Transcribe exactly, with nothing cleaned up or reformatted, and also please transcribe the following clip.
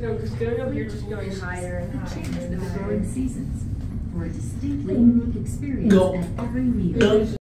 No, because going up here just going higher and higher. Changes with the growing seasons for a distinctly unique experience Go. at every meal. Go.